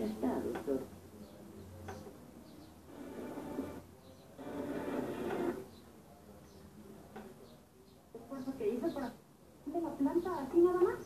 Ya está, doctor. ¿El esfuerzo que hizo para de la planta así nada más?